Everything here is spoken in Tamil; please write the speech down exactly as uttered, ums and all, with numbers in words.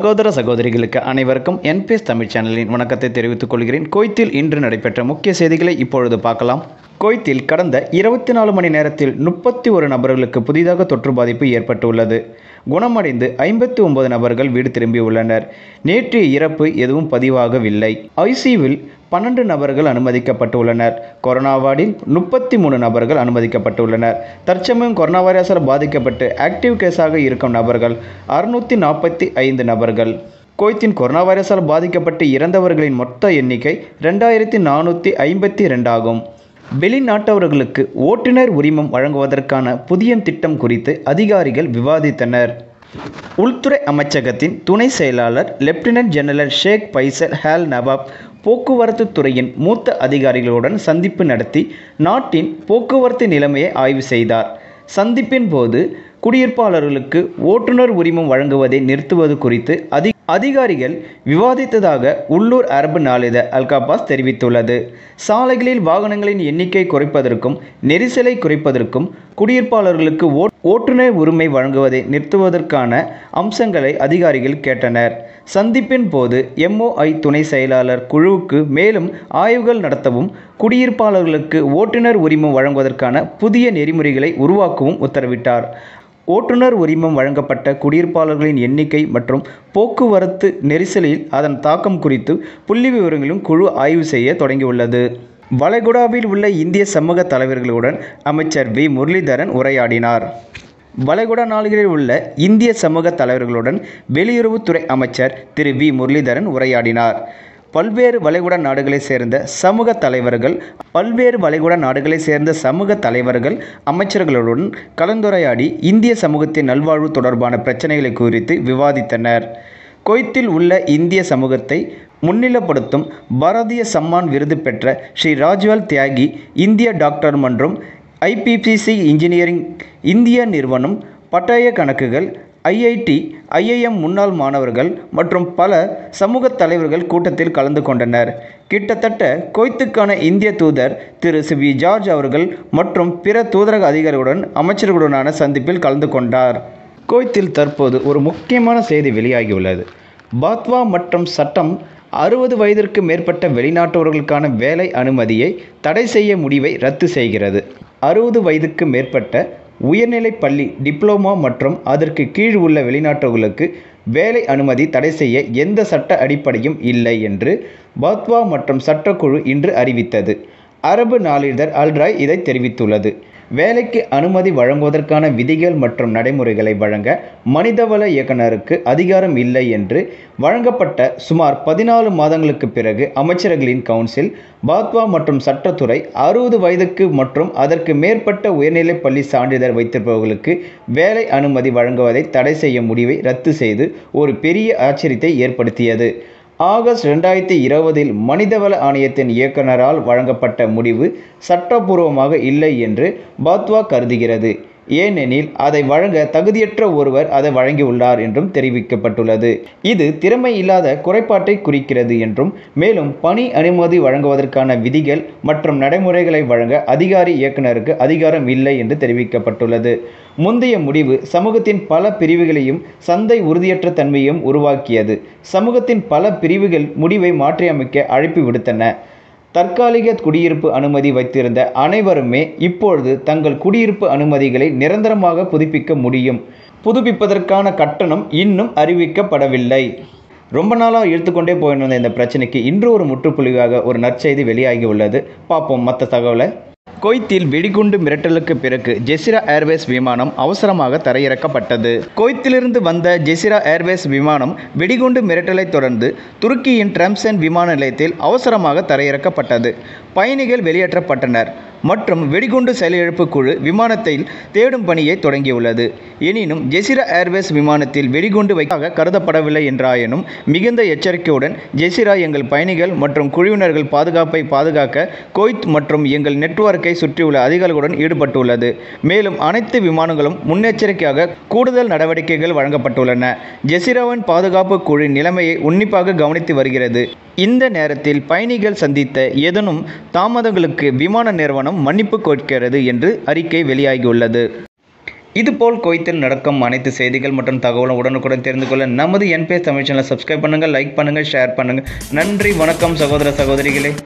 சகோதர சகோதரிகளுக்கு அனைவருக்கும் என்பிஎஸ் தமிழ் சேனலின் வணக்கத்தை தெரிவித்துக் கொள்கிறேன். குவைத்தில் இன்று நடைபெற்ற முக்கிய செய்திகளை இப்பொழுது பார்க்கலாம். குவைத்தில் கடந்த இருபத்தி நாலு மணி நேரத்தில் முப்பத்தி ஒரு நபர்களுக்கு புதிதாக தொற்று பாதிப்பு ஏற்பட்டுள்ளது. குணமடைந்து ஐம்பத்தி ஒன்பது நபர்கள் வீடு திரும்பியுள்ளனர். நேற்றைய இறப்பு எதுவும் பதிவாகவில்லை. ஐசியூவில் பன்னெண்டு நபர்கள் அனுமதிக்கப்பட்டுள்ளனர். கொரோனா வார்டில் முப்பத்தி மூணு நபர்கள் அனுமதிக்கப்பட்டுள்ளனர். தற்சமயம் கொரோனா வைரஸால் பாதிக்கப்பட்டு ஆக்டிவ் கேஸாக இருக்கும் நபர்கள் அறுநூற்றி நாற்பத்தி ஐந்து நபர்கள். குவைத்தின் கொரோனா வைரஸால் பாதிக்கப்பட்டு இறந்தவர்களின் மொத்த எண்ணிக்கை ரெண்டாயிரத்தி நானூற்றி ஐம்பத்தி ரெண்டாகும். வெளிநாட்டவர்களுக்கு ஓட்டுநர் உரிமம் வழங்குவதற்கான புதிய திட்டம் குறித்து அதிகாரிகள் விவாதித்தனர். உள்துறை அமைச்சகத்தின் துணை செயலாளர் லெப்டினன்ட் ஜெனரல் ஷேக் பைசல் ஹால் நவாப் போக்குவரத்து துறையின் மூத்த அதிகாரிகளுடன் சந்திப்பு நடத்தி நாட்டின் போக்குவரத்து நிலைமையை ஆய்வு செய்தார். சந்திப்பின் போது குடியிருப்பாளர்களுக்கு ஓட்டுநர் உரிமம் வழங்குவதை நிறுத்துவது குறித்து அதி அதிகாரிகள் விவாதித்ததாக உள்ளூர் அரபு நாளித அல்காபாஸ் தெரிவித்துள்ளது. சாலைகளில் வாகனங்களின் எண்ணிக்கை குறைப்பதற்கும் நெரிசலை குறைப்பதற்கும் குடியிருப்பாளர்களுக்கு ஓட்டுநர் உரிமை வழங்குவதை நிறுத்துவதற்கான அம்சங்களை அதிகாரிகள் கேட்டனர். சந்திப்பின் போது எம்ஓஐ துணை செயலாளர் குழுவுக்கு மேலும் ஆய்வுகள் நடத்தவும் குடியிருப்பாளர்களுக்கு ஓட்டுநர் உரிமம் வழங்குவதற்கான புதிய நெறிமுறைகளை உருவாக்கவும் உத்தரவிட்டார். ஓட்டுநர் உரிமம் வழங்கப்பட்ட குடியிருப்பாளர்களின் எண்ணிக்கை மற்றும் போக்குவரத்து நெரிசலில் அதன் தாக்கம் குறித்து புள்ளி விவரங்களும் குழு ஆய்வு செய்ய தொடங்கியுள்ளது. வளைகுடாவில் உள்ள இந்திய சமூக தலைவர்களுடன் அமைச்சர் வி முரளிதரன் உரையாடினார். வளைகுடா நாடுகளில் உள்ள இந்திய சமூக தலைவர்களுடன் வெளியுறவுத்துறை அமைச்சர் திரு வி முரளிதரன் உரையாடினார். பல்வேறு வளைகுடா நாடுகளை சேர்ந்த சமூக தலைவர்கள் பல்வேறு வளைகுடா நாடுகளை சேர்ந்த சமூக தலைவர்கள் அமைச்சர்களுடன் கலந்துரையாடி இந்திய சமூகத்தின் நல்வாழ்வு தொடர்பான பிரச்சனைகளை குறித்து விவாதித்தனர். குவைத்தில் உள்ள இந்திய சமூகத்தை முன்னிலைப்படுத்தும் பாரதிய சம்மான் விருது பெற்ற ஸ்ரீ ராஜ்வால் தியாகி இந்திய டாக்டர் மற்றும் ஐபிசிசி இன்ஜினியரிங் இந்திய நிறுவனம் பட்டய கணக்குகள் ஐஐடி ஐஐஎம் முன்னாள் மாணவர்கள் மற்றும் பல சமூக தலைவர்கள் கூட்டத்தில் கலந்து கொண்டனர். கிட்டத்தட்ட குவைத்துக்கான இந்திய தூதர் திரு வி ஜார்ஜ் அவர்கள் மற்றும் பிற தூதரக அதிகாரிகளுடன் அமைச்சர்களுடனான சந்திப்பில் கலந்து கொண்டார். குவைத்தில் தற்போது ஒரு முக்கியமான செய்தி வெளியாகியுள்ளது. பாத்வா மற்றும் சட்டம் அறுபது வயதிற்கு மேற்பட்ட வெளிநாட்டவர்களுக்கான வேலை அனுமதியை தடை செய்ய முடிவை ரத்து செய்கிறது. அறுபது வயதுக்கு மேற்பட்ட உயர்நிலை பள்ளி டிப்ளோமா மற்றும் அதற்கு கீழ் உள்ள வெளிநாட்டவர்களுக்கு வேலை அனுமதி தடை செய்ய எந்த சட்ட அடிப்படையும் இல்லை என்று பாத்வா மற்றும் சட்டக்குழு இன்று அறிவித்தது. அரபு நாளிதழ் அல்ராய் இதை தெரிவித்துள்ளது. வேலைக்கு அனுமதி வழங்குவதற்கான விதிகள் மற்றும் நடைமுறைகளை வழங்க மனிதவள இயக்குநருக்கு அதிகாரம் இல்லை என்று வழங்கப்பட்ட சுமார் பதினாலு மாதங்களுக்கு பிறகு அமைச்சர்களின் கவுன்சில் பாத்வா மற்றும் சட்டத்துறை அறுபது வயதுக்கு மற்றும் அதற்கு மேற்பட்ட உயர்நிலை பள்ளி சான்றிதழ் வைத்திருப்பவர்களுக்கு வேலை அனுமதி வழங்குவதை தடை செய்ய முடிவை ரத்து செய்து ஒரு பெரிய ஆச்சரியத்தை ஏற்படுத்தியது. ஆகஸ்ட் ரெண்டாயிரத்தி இருபதில் மனிதவள ஆணையத்தின் இயக்குநரால் வழங்கப்பட்ட முடிவு சட்டபூர்வமாக இல்லை என்று பாத்வா கருதுகிறது. ஏனெனில் அதை வழங்க தகுதியற்ற ஒருவர் அதை வழங்கியுள்ளார் என்றும் தெரிவிக்கப்பட்டுள்ளது. இது திறமை இல்லாத குறைபாட்டை குறிக்கிறது என்றும் மேலும் பணி அனுமதி வழங்குவதற்கான விதிகள் மற்றும் நடைமுறைகளை வழங்க அதிகாரி இயக்குநருக்கு அதிகாரம் இல்லை என்று தெரிவிக்கப்பட்டுள்ளது. முந்தைய முடிவு சமூகத்தின் பல பிரிவுகளையும் சந்தை உறுதியற்ற தன்மையையும் உருவாக்கியது. சமூகத்தின் பல பிரிவுகள் முடிவை மாற்றியமைக்க அழைப்பு விடுத்தன. தற்காலிக குடியிருப்பு அனுமதி வைத்திருந்த அனைவருமே இப்பொழுது தங்கள் குடியிருப்பு அனுமதிகளை நிரந்தரமாக புதுப்பிக்க முடியும். புதுப்பிப்பதற்கான கட்டணம் இன்னும் அறிவிக்கப்படவில்லை. ரொம்ப நாளாக இழுத்துக்கொண்டே போயிருந்த இந்த பிரச்சனைக்கு இன்று ஒரு முற்றுப்புள்ளியாக ஒரு நற்செய்தி வெளியாகி உள்ளது. பார்ப்போம் மற்ற தகவலை. குவைத்தில் வெடிகுண்டு மிரட்டலுக்கு பிறகு ஜெசிரா ஏர்வேஸ் விமானம் அவசரமாக தரையிறக்கப்பட்டது. குவைத்திலிருந்து வந்த ஜெசிரா ஏர்வேஸ் விமானம் வெடிகுண்டு மிரட்டலை தொடர்ந்து துருக்கியின் ட்ரம்சன் விமான நிலையத்தில் அவசரமாக தரையிறக்கப்பட்டது. பயணிகள் வெளியேற்றப்பட்டனர் மற்றும் வெடிகுண்டு செயலிழப்பு குழு விமானத்தில் தேடும் பணியை தொடங்கியுள்ளது. எனினும் ஜெசிரா ஏர்வேஸ் விமானத்தில் வெடிகுண்டு வைக்க கருதப்படவில்லை என்றாயினும் மிகுந்த எச்சரிக்கையுடன் ஜெசிரா எங்கள் பயணிகள் மற்றும் குழுவினர்கள் பாதுகாப்பை பாதுகாக்க குவைத் மற்றும் எங்கள் நெட்வொர்க்கை சுற்றியுள்ள அதிகாரிகளுடன் ஈடுபட்டுள்ளது. மேலும் அனைத்து விமானங்களும் முன்னெச்சரிக்கையாக கூடுதல் நடவடிக்கைகள் வழங்கப்பட்டுள்ளன. ஜெசிராவின் பாதுகாப்பு குழு நிலைமையை உன்னிப்பாக கவனித்து வருகிறது. இந்த நேரத்தில் பயணிகள் சந்தித்த ஏதேனும் தாமதங்களுக்கு விமான நிறுவனம் மன்னிப்பு கோருகிறது என்று அறிக்கை வெளியாகியுள்ளது. இதுபோல் குவைத்தில் நடக்கும் அனைத்து செய்திகள் மற்றும் தகவலும் உடனுக்குடன் தெரிந்து கொள்ள நமது என்பிஎஸ் தமிழ் சேனலை சப்ஸ்கிரைப் பண்ணுங்கள், லைக் பண்ணுங்கள், ஷேர் பண்ணுங்கள். நன்றி, வணக்கம் சகோதர சகோதரிகளே.